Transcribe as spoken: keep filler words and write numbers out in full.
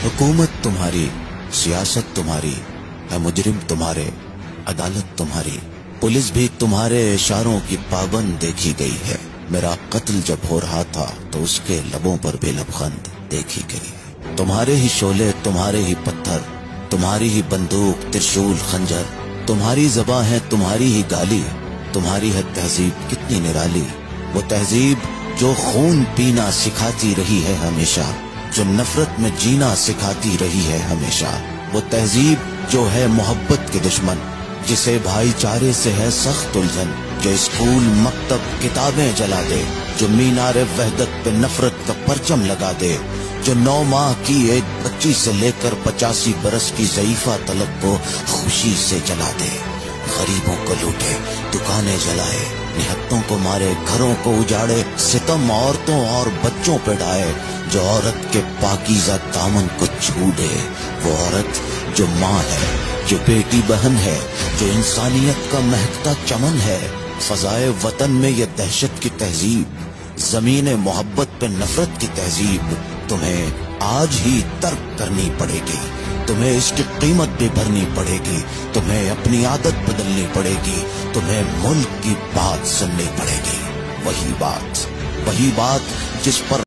हुकूमत तुम्हारी, सियासत तुम्हारी, है मुजरिम तुम्हारे, अदालत तुम्हारी, पुलिस भी तुम्हारे इशारों की पाबंद देखी गई है। मेरा कत्ल जब हो रहा था तो उसके लबों पर भी लबखंद देखी गई है। तुम्हारे ही शोले, तुम्हारे ही पत्थर, तुम्हारी ही बंदूक, त्रिशूल, खंजर, तुम्हारी ज़बां है, तुम्हारी ही गाली, तुम्हारी है तहजीब कितनी निराली। वो तहजीब जो खून पीना सिखाती रही है हमेशा, जो नफरत में जीना सिखाती रही है हमेशा। वो तहजीब जो है मोहब्बत के दुश्मन, जिसे भाईचारे से है सख्त उलझन, जो स्कूल मकतब किताबें जला दे, जो मीनार वहदत पे नफरत का परचम लगा दे, जो नौ माह की एक बच्ची से लेकर पचासी बरस की ज़ईफा तलक को खुशी से जला दे। गरीबों को लूटे, दुकानें जलाए, निहत्तों को मारे, घरों को उजाड़े, सितम औरतों और बच्चों पे ढाए। जो औरत के पाकीज़ा दामन को छू दे, वो औरत जो माँ है, जो बेटी बहन है, जो इंसानियत का महकता चमन है। फजाए वतन में ये दहशत की तहजीब, जमीन मोहब्बत पे नफरत की तहजीब तुम्हें आज ही तर्क करनी पड़ेगी। तुम्हें इसकी कीमत भी भरनी पड़ेगी। तुम्हें अपनी आदत बदलनी पड़ेगी। तुम्हें मुल्क की बात सुननी पड़ेगी। वही बात, वही बात जिस पर